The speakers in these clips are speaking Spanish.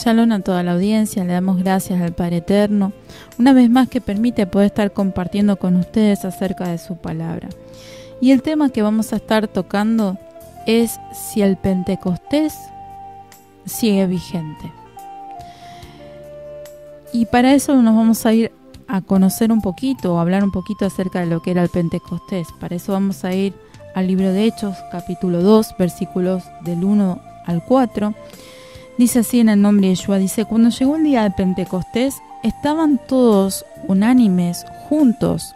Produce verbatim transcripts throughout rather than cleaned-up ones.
Shalom a toda la audiencia, le damos gracias al Padre Eterno, una vez más que permite poder estar compartiendo con ustedes acerca de su palabra. Y el tema que vamos a estar tocando es si el Pentecostés sigue vigente. Y para eso nos vamos a ir a conocer un poquito, o hablar un poquito acerca de lo que era el Pentecostés. Para eso vamos a ir al libro de Hechos, capítulo dos, versículos del uno al cuatro. Dice así en el nombre de Yeshua, dice: cuando llegó el día de Pentecostés, estaban todos unánimes, juntos.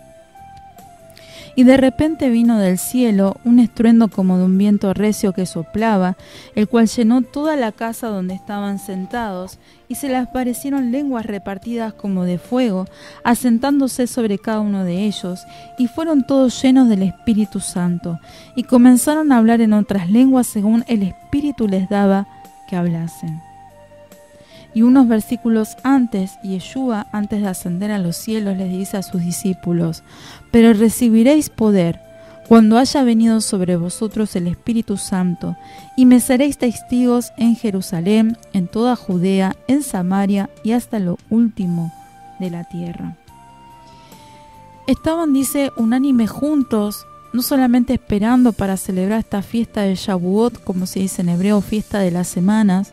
Y de repente vino del cielo un estruendo como de un viento recio que soplaba, el cual llenó toda la casa donde estaban sentados, y se les aparecieron lenguas repartidas como de fuego, asentándose sobre cada uno de ellos, y fueron todos llenos del Espíritu Santo, y comenzaron a hablar en otras lenguas según el Espíritu les daba que hablasen. Y unos versículos antes, Yeshua, antes de ascender a los cielos, les dice a sus discípulos: pero recibiréis poder cuando haya venido sobre vosotros el Espíritu Santo, y me seréis testigos en Jerusalén, en toda Judea, en Samaria y hasta lo último de la tierra. Estaban, dice, unánimes juntos, no solamente esperando para celebrar esta fiesta de Shavuot, como se dice en hebreo, fiesta de las semanas.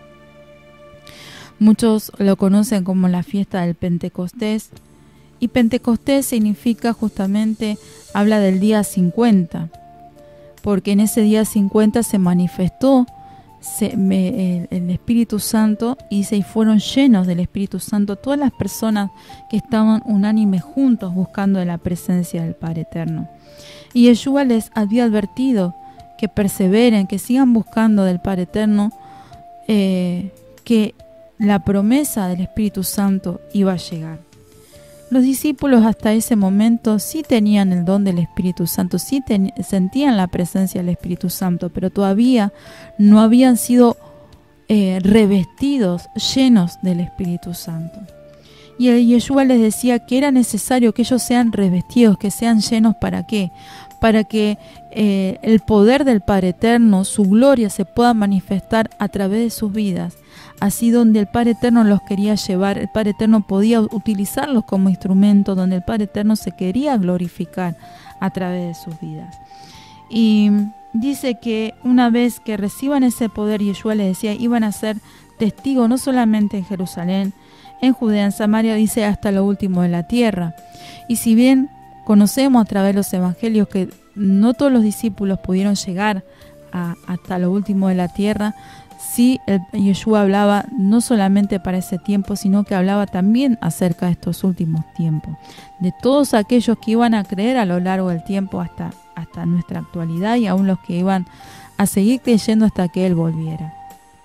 Muchos lo conocen como la fiesta del Pentecostés. Y Pentecostés significa justamente, habla del día cincuenta. Porque en ese día cincuenta se manifestó se, me, el, el Espíritu Santo y se fueron llenos del Espíritu Santo todas las personas que estaban unánimes juntos buscando de la presencia del Padre Eterno. Y Yeshua les había advertido que perseveren, que sigan buscando del Padre Eterno, eh, que la promesa del Espíritu Santo iba a llegar. Los discípulos hasta ese momento sí tenían el don del Espíritu Santo, sí ten, sentían la presencia del Espíritu Santo, pero todavía no habían sido eh, revestidos, llenos del Espíritu Santo. Y el Yeshua les decía que era necesario que ellos sean revestidos, que sean llenos. ¿Para qué? Para que eh, el poder del Padre Eterno, su gloria, se pueda manifestar a través de sus vidas. Así donde el Padre Eterno los quería llevar, el Padre Eterno podía utilizarlos como instrumento, donde el Padre Eterno se quería glorificar a través de sus vidas. Y dice que una vez que reciban ese poder, Yeshua les decía, iban a ser testigos no solamente en Jerusalén, en Judea, en Samaria, dice, hasta lo último de la tierra. Y si bien conocemos a través de los evangelios que no todos los discípulos pudieron llegar a, hasta lo último de la tierra, sí, el, Yeshua hablaba no solamente para ese tiempo, sino que hablaba también acerca de estos últimos tiempos, de todos aquellos que iban a creer a lo largo del tiempo hasta, hasta nuestra actualidad, y aún los que iban a seguir creyendo hasta que Él volviera.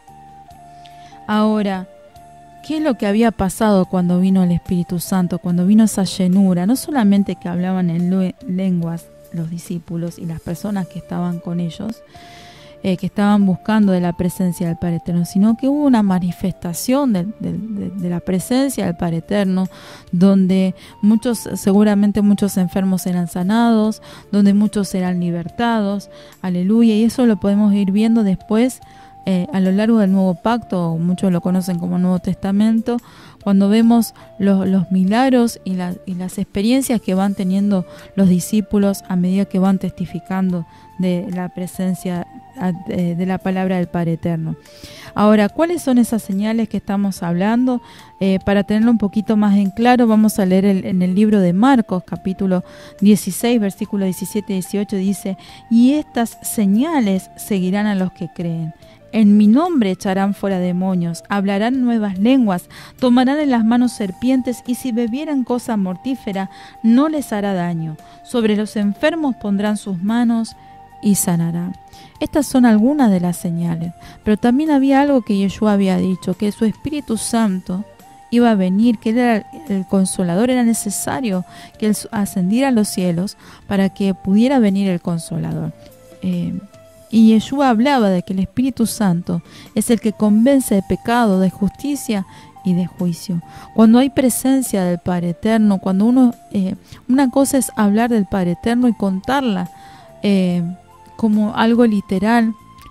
Ahora, ¿qué es lo que había pasado cuando vino el Espíritu Santo, cuando vino esa llenura? No solamente que hablaban en lenguas los discípulos y las personas que estaban con ellos, eh, que estaban buscando de la presencia del Padre Eterno, sino que hubo una manifestación de, de, de, de la presencia del Padre Eterno, donde muchos, seguramente muchos enfermos eran sanados, donde muchos eran libertados, aleluya, y eso lo podemos ir viendo después Eh, a lo largo del Nuevo Pacto, muchos lo conocen como Nuevo Testamento, cuando vemos los, los milagros y, la, y las experiencias que van teniendo los discípulos a medida que van testificando de la presencia de, de la palabra del Padre Eterno. Ahora, ¿cuáles son esas señales que estamos hablando? Eh, para tenerlo un poquito más en claro, vamos a leer el, en el libro de Marcos, capítulo dieciséis, versículos diecisiete y dieciocho, dice: y estas señales seguirán a los que creen. En mi nombre echarán fuera demonios, hablarán nuevas lenguas, tomarán en las manos serpientes, y si bebieran cosa mortífera no les hará daño. Sobre los enfermos pondrán sus manos y sanarán. Estas son algunas de las señales, pero también había algo que Yeshua había dicho, que su Espíritu Santo iba a venir, que él era el Consolador, era necesario que él ascendiera a los cielos para que pudiera venir el Consolador. Eh, Y Yeshua hablaba de que el Espíritu Santo es el que convence de pecado, de justicia y de juicio. Cuando hay presencia del Padre Eterno, cuando uno, eh, una cosa es hablar del Padre Eterno y contarla eh, como algo literal,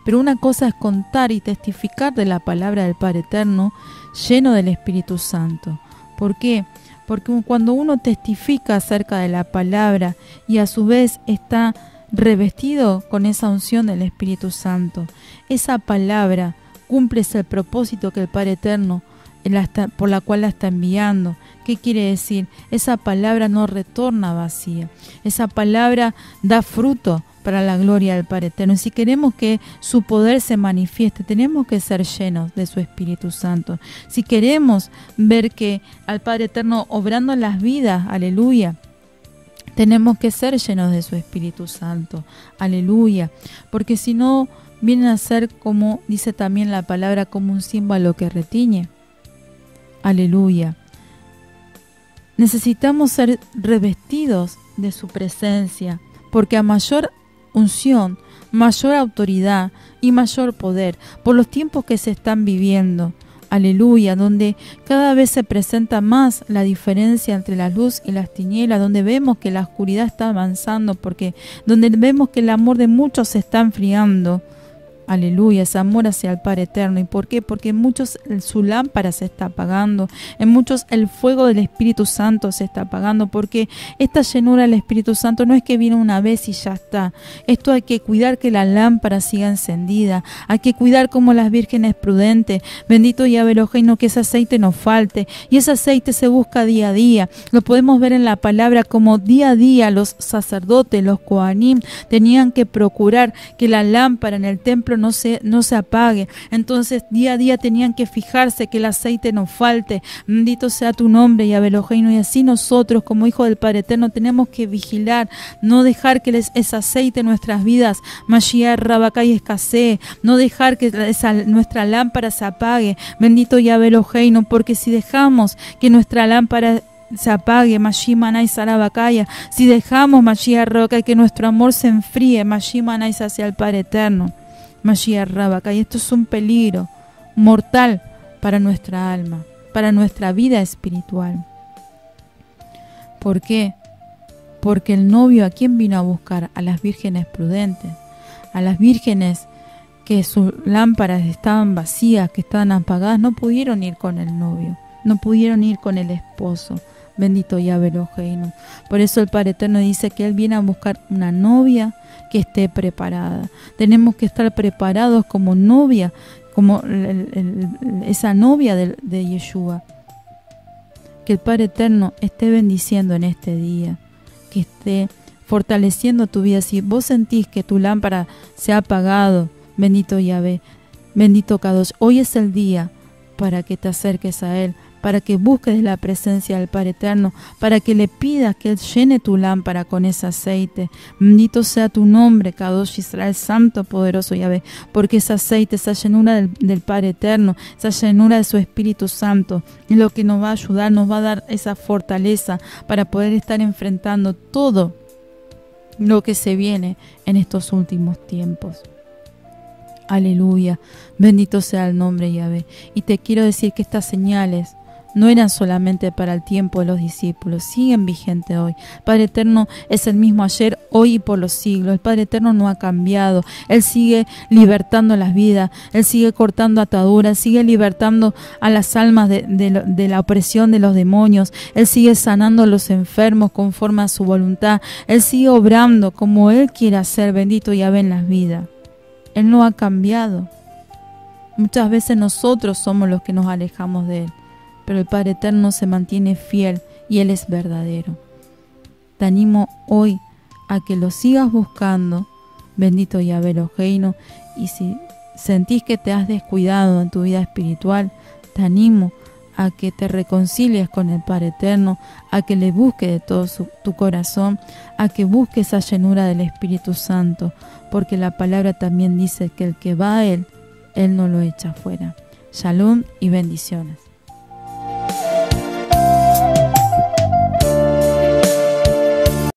Pero una cosa es contar y testificar de la palabra del Padre Eterno lleno del Espíritu Santo. ¿Por qué? Porque cuando uno testifica acerca de la palabra y a su vez está revestido con esa unción del Espíritu Santo, esa palabra cumple el propósito que el Padre Eterno la está, por la cual la está enviando. ¿Qué quiere decir? Esa palabra no retorna vacía. Esa palabra da fruto para la gloria del Padre Eterno. Y si queremos que su poder se manifieste, tenemos que ser llenos de su Espíritu Santo. Si queremos ver que al Padre Eterno obrando en las vidas, aleluya, tenemos que ser llenos de su Espíritu Santo, aleluya, porque si no, vienen a ser, como dice también la palabra, como un címbalo que retiñe, aleluya. Necesitamos ser revestidos de su presencia, porque a mayor unción, mayor autoridad y mayor poder, por los tiempos que se están viviendo, aleluya, donde cada vez se presenta más la diferencia entre la luz y las tinieblas, donde vemos que la oscuridad está avanzando, porque donde vemos que el amor de muchos se está enfriando. Aleluya, ese amor hacia el Padre Eterno. ¿Y por qué? Porque en muchos su lámpara se está apagando, en muchos el fuego del Espíritu Santo se está apagando, porque esta llenura del Espíritu Santo no es que viene una vez y ya está. Esto hay que cuidar que la lámpara siga encendida, hay que cuidar como las vírgenes prudentes, bendito Yahvé Eloheinu, que ese aceite no falte, y ese aceite se busca día a día. Lo podemos ver en la palabra como día a día los sacerdotes, los Kohanim, tenían que procurar que la lámpara en el templo no se, no se apague. Entonces día a día tenían que fijarse que el aceite no falte. Bendito sea tu nombre, Yahvé Eloheinu. Y así nosotros como hijos del Padre Eterno tenemos que vigilar, no dejar que les, ese aceite en nuestras vidas, Mashiach Rabacay, escasee, no dejar que esa, nuestra lámpara se apague. Bendito Yahvé Eloheinu, porque si dejamos que nuestra lámpara se apague, Mashimanai Sarabakaya, si dejamos, Mashiach Rabacay, que nuestro amor se enfríe, Mashimanai hacia el Padre Eterno, Mashiach Rabacay, esto es un peligro mortal para nuestra alma, para nuestra vida espiritual. ¿Por qué? Porque el novio, ¿a quién vino a buscar? A las vírgenes prudentes, a las vírgenes que sus lámparas estaban vacías, que estaban apagadas, no pudieron ir con el novio, no pudieron ir con el esposo. Bendito Yahvé Eloheinu. Por eso el Padre Eterno dice que Él viene a buscar una novia que esté preparada. Tenemos que estar preparados como novia, como el, el, el, esa novia de, de Yeshua. Que el Padre Eterno esté bendiciendo en este día, que esté fortaleciendo tu vida. Si vos sentís que tu lámpara se ha apagado, bendito Yahvé, bendito Kadosh, hoy es el día para que te acerques a Él, para que busques la presencia del Padre Eterno, para que le pidas que Él llene tu lámpara con ese aceite. Bendito sea tu nombre, Kadosh Israel, Santo, Poderoso Yahvé, porque ese aceite, esa llenura del, del Padre Eterno, esa llenura de su Espíritu Santo, es lo que nos va a ayudar, nos va a dar esa fortaleza para poder estar enfrentando todo lo que se viene en estos últimos tiempos. Aleluya, bendito sea el nombre Yahvé. Y te quiero decir que estas señales no eran solamente para el tiempo de los discípulos, siguen vigentes hoy. El Padre Eterno es el mismo ayer, hoy y por los siglos. El Padre Eterno no ha cambiado. Él sigue libertando las vidas, Él sigue cortando ataduras, sigue libertando a las almas de, de, de la opresión de los demonios. Él sigue sanando a los enfermos conforme a su voluntad. Él sigue obrando como Él quiere hacer, bendito Yahvé, en las vidas. Él no ha cambiado. Muchas veces nosotros somos los que nos alejamos de Él, pero el Padre Eterno se mantiene fiel y Él es verdadero. Te animo hoy a que lo sigas buscando, bendito Yahvé Eloheinu, y si sentís que te has descuidado en tu vida espiritual, te animo a que te reconcilies con el Padre Eterno, a que le busques de todo su, tu corazón, a que busques esa llenura del Espíritu Santo, porque la palabra también dice que el que va a Él, Él no lo echa fuera. Shalom y bendiciones.